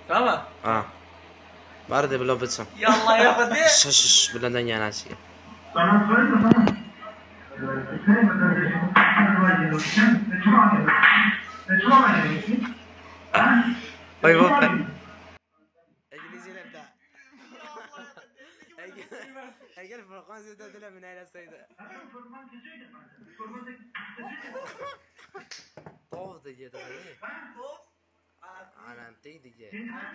تمام. برد بلا بتسم. يلا يا بدي. شش بلا دنيا ناسي. طيب وفر. انجليزي نبدا. اجل فرقان زيادة دلها من هاي السيدة. طوف دجيت. طوف. انا انتي دجيت.